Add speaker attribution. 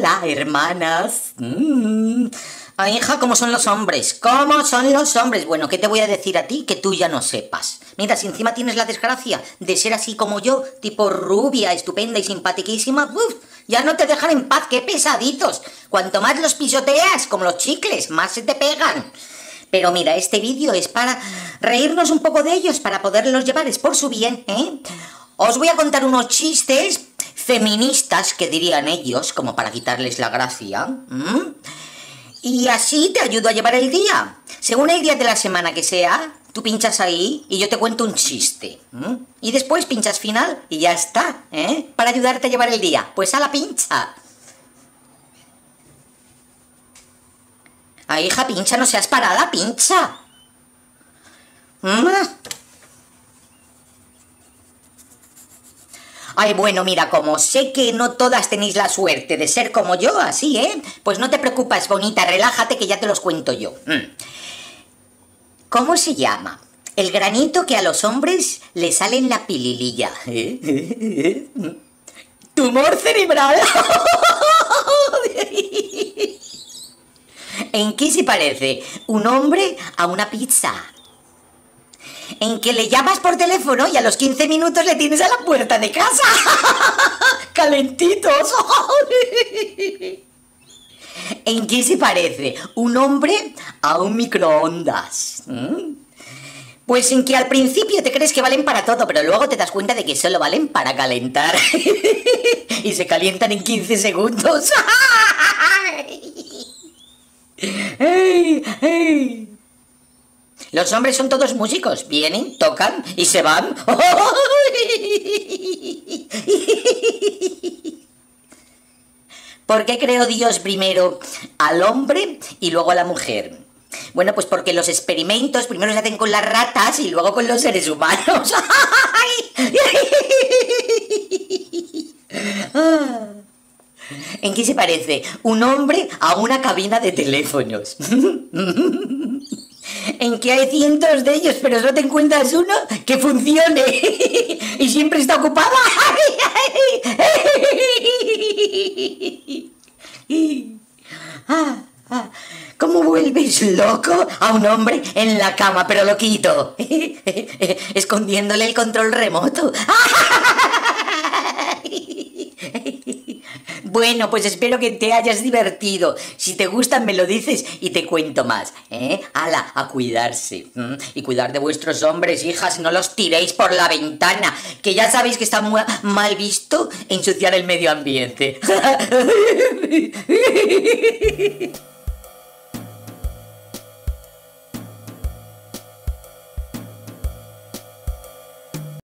Speaker 1: Hola, hermanas. Ay, hija, ¿cómo son los hombres? ¿Cómo son los hombres? Bueno, ¿qué te voy a decir a ti que tú ya no sepas? Mira, si encima tienes la desgracia de ser así como yo, tipo rubia, estupenda y simpaticísima, ya no te dejan en paz, qué pesaditos. Cuanto más los pisoteas, como los chicles, más se te pegan. Pero mira, este vídeo es para reírnos un poco de ellos, para poderlos llevar, es por su bien, ¿eh? Os voy a contar unos chistes feministas, que dirían ellos, como para quitarles la gracia. Y así te ayudo a llevar el día. Según el día de la semana que sea, tú pinchas ahí y yo te cuento un chiste. Y después pinchas final y ya está, ¿eh? Para ayudarte a llevar el día. Pues a la pincha. Ay, hija, pincha, no seas parada, pincha. Ay, bueno, mira, como sé que no todas tenéis la suerte de ser como yo, así, ¿eh? Pues no te preocupes, bonita, relájate que ya te los cuento yo. ¿Cómo se llama el granito que a los hombres le sale en la pilililla? Tumor cerebral. ¿En qué se parece un hombre a una pizza? En que le llamas por teléfono y a los 15 minutos le tienes a la puerta de casa. Calentitos. ¿En qué se parece un hombre a un microondas? Pues en que al principio te crees que valen para todo, pero luego te das cuenta de que solo valen para calentar. Y se calientan en 15 segundos. ¡Ey! ¡Ey! Los hombres son todos músicos, vienen, tocan y se van. ¿Por qué creó Dios primero al hombre y luego a la mujer? Bueno, pues porque los experimentos primero se hacen con las ratas y luego con los seres humanos. ¿En qué se parece un hombre a una cabina de teléfonos? En que hay cientos de ellos, pero solo te encuentras uno que funcione y siempre está ocupado. ¿Cómo vuelves loco a un hombre en la cama, pero loquito? Escondiéndole el control remoto. Bueno, pues espero que te hayas divertido. Si te gustan me lo dices y te cuento más, ¿eh? ¡Hala! A cuidarse. Y cuidar de vuestros hombres, hijas, no los tiréis por la ventana, que ya sabéis que está mal visto ensuciar el medio ambiente.